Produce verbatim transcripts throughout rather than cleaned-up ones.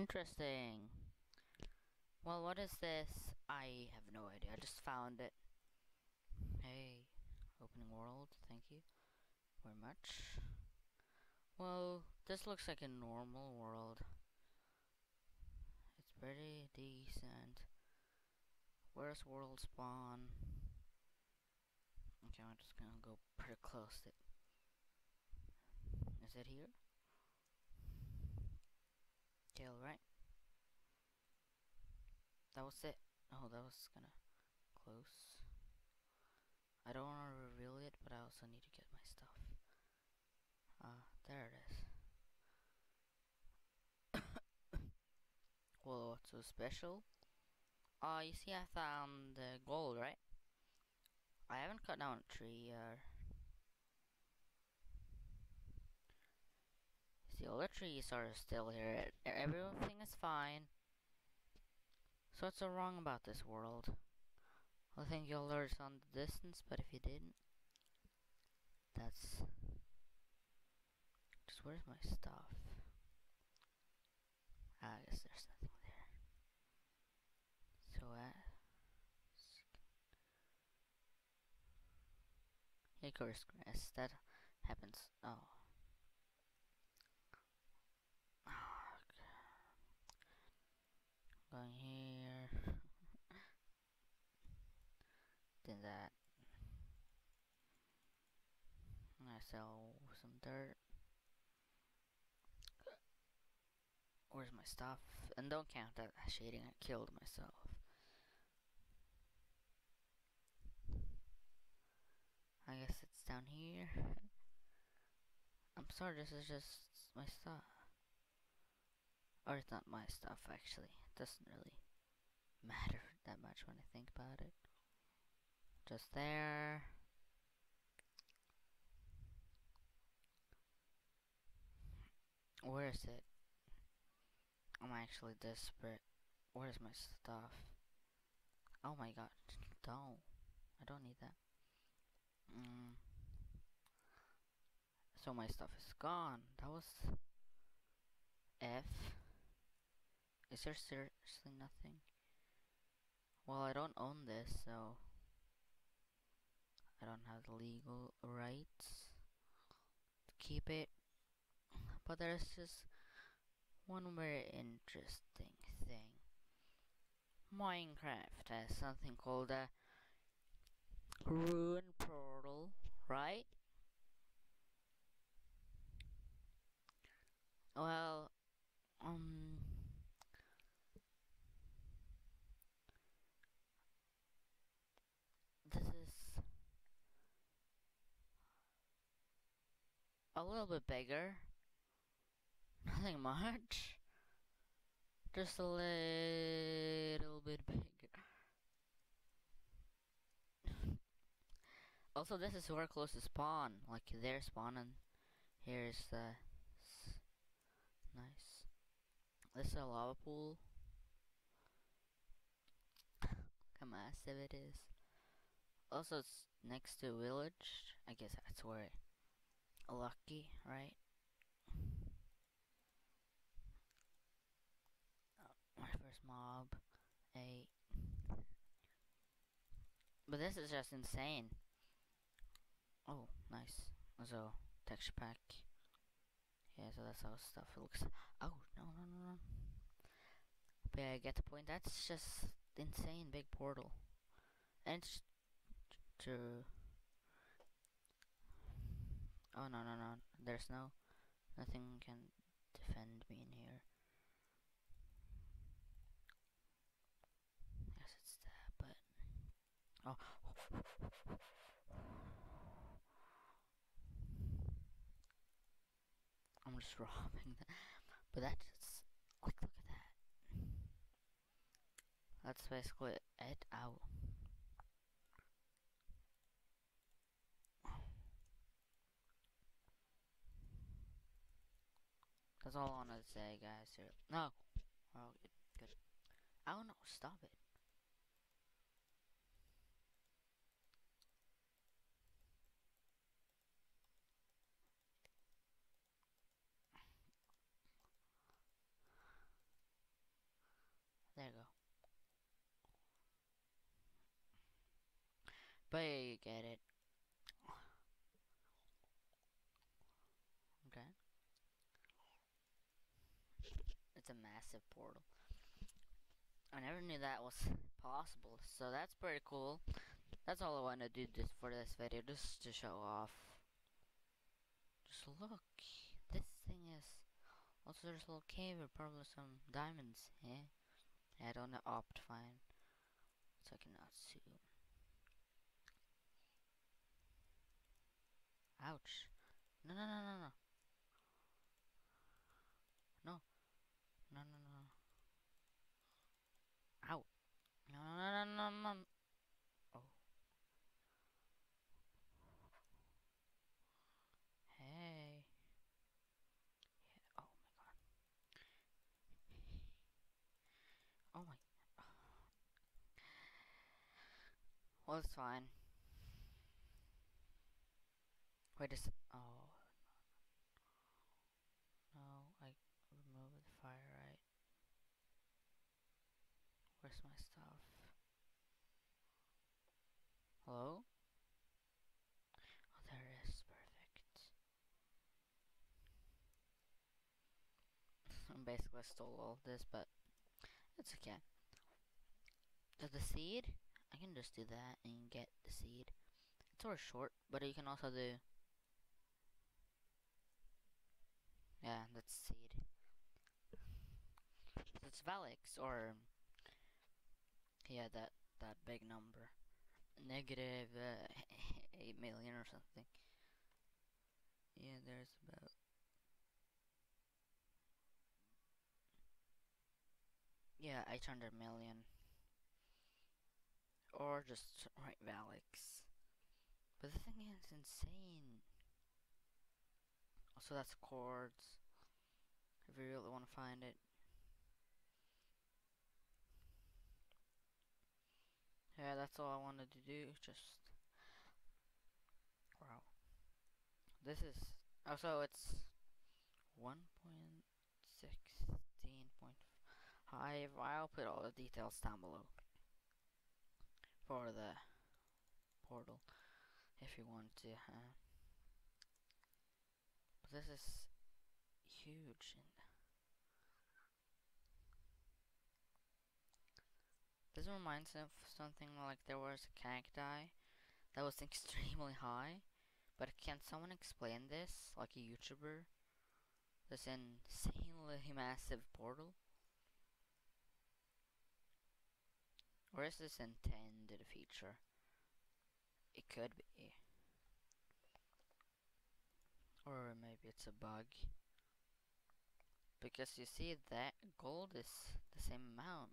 Interesting. Well, what is this? I have no idea. I just found it. Hey, opening world. Thank you very much. Well, this looks like a normal world. It's pretty decent. Where's world spawn? Okay, I'm just gonna go pretty close to it. Is it here? Okay, alright. That was it. Oh, that was kinda close. I don't want to reveal it, but I also need to get my stuff. Ah, uh, there it is. Well, what's so special? Uh, you see I found the gold, right? I haven't cut down a tree yet. See, all the trees are still here. Everything is fine. So what's so wrong about this world? I think you'll learn on the distance, but if you didn't, that's just where's my stuff? I guess there's nothing there. So uh hey, course grass, that happens. Oh. Oh, okay. Going here. Then that. I sell some dirt. Where's my stuff? And don't count that shading, I killed myself. I guess it's down here. I'm sorry, this is just my stuff. Or it's not my stuff, actually. It doesn't really matter that much when I think about it. Just there. Where is it? I'm actually desperate. Where's my stuff? Oh my god. Don't. I don't need that. Mm. So my stuff is gone. That was F. Is there seriously nothing? Well, I don't own this, so I don't have the legal rights to keep it. But there's just one very interesting thing. Minecraft has something called a ruin portal, right? Well, um, this is a little bit bigger. Nothing much. Just a little bit bigger. Also, this is where close to spawn. Like, they're spawning. Here's the... Nice. This is a lava pool. How massive it is. Also, it's next to a village. I guess that's where lucky, right? Oh, my first mob. Eight. But this is just insane. Oh, nice. So, texture pack. Yeah, so that's how stuff looks. Oh, no, no, no, no. But yeah, I get the point. That's just insane big portal. And it's to... Oh, no, no, no. There's no... Nothing can defend me in here. Yes, it's that, but... Oh. I'm just robbing them. But that's... Like, look at that. That's basically it. Ow. That's all I wanted to say, guys. Here. No. Oh, good. Good. Oh no, stop it. But yeah, you get it. Okay. It's a massive portal. I never knew that was possible, so that's pretty cool. That's all I want to do this for this video, just to show off. Just look, this thing is. Also, there's a little cave with probably some diamonds. Eh? I don't know Optifine, so I cannot see. Ouch! No, no, no, no, no, no, no, no, no. Ow! No, no, no, no, no. Oh. Hey. Yeah. Oh my god. Oh my. Well, it's fine. Wait a s- Oh. No, I removed the fire, right? Where's my stuff? Hello? Oh, there it is. Perfect. Basically, I stole all of this, but it's okay. So the seed, I can just do that and get the seed. It's sort of short, but you can also do. Yeah, that's seed. It's valiks, or yeah, that that big number, negative uh, eight million or something. Yeah, there's about. Yeah, eight hundred million. Or just write valiks. But the thing is insane. Also, that's chords. If you really want to find it. Yeah, that's all I wanted to do. Just. Wow. This is. Also, it's one point sixteen point five. I'll put all the details down below for the portal if you want to. Uh, but this is huge. And this reminds me of something like there was a cacti that was extremely high. But can someone explain this, like a YouTuber? This insanely massive portal? Or is this intended feature? It could be. Or maybe it's a bug. Because you see that gold is the same amount.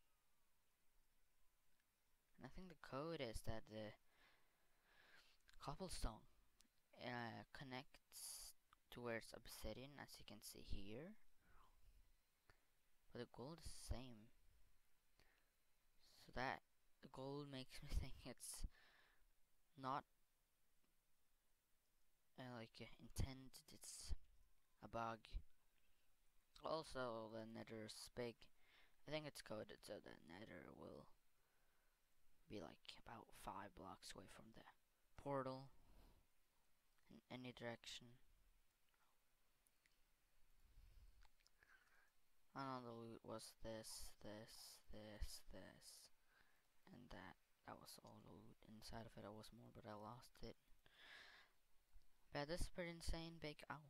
And I think the code is that the cobblestone uh, connects towards obsidian, as you can see here. But the gold is the same. So that the gold makes me think it's not uh, like uh, intended, it's a bug. Also, the nether is big. I think it's coded so the nether will be like about five blocks away from the portal in any direction. I know the loot was this, this, this, this, and that. That was all the loot. Inside of it, I was more, but I lost it. But this is pretty insane big. Ow.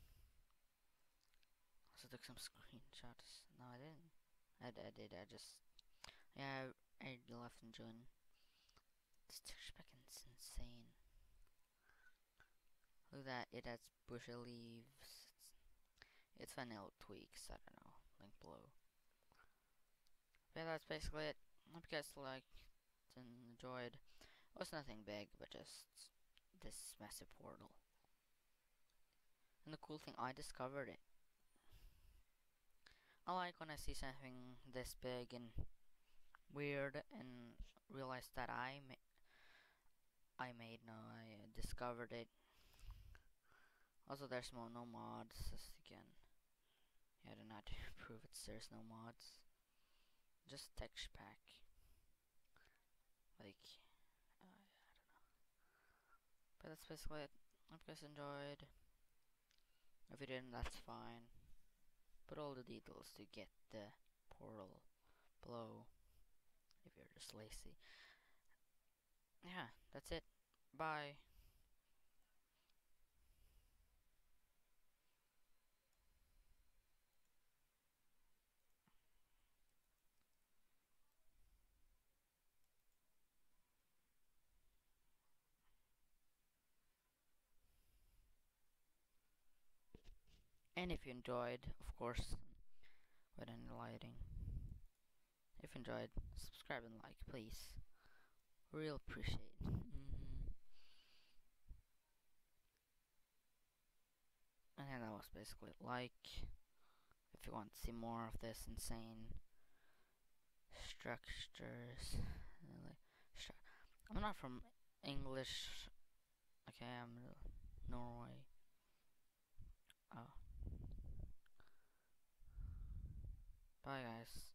Also took some screenshots. No, I didn't. I, I did. I just. Yeah, I, I left and joined. This texture pack is insane. Look at that. It has bushy leaves. It's, it's vanilla tweaks. I don't know. Link below. But yeah, that's basically it. Hope you guys liked and enjoyed. It was nothing big, but just this massive portal. And the cool thing, I discovered it. I like when I see something this big and weird and realize that I ma I made no, I uh, discovered it. Also, there's no, no mods. Just again, yeah, I do not prove it. There's no mods. Just texture pack. Like, uh, I don't But that's basically it. Hope you guys enjoyed. If you didn't, that's fine. Put all the details to get the portal below if you're just lazy. Yeah, that's it. Bye. And if you enjoyed, of course, with any lighting, if you enjoyed, subscribe and like, please. Real appreciate. Mm-hmm. And yeah, that was basically it. Like, if you want to see more of this insane structures. Like, stru I'm not from English. Okay, I'm Norway. Oh. Bye, guys.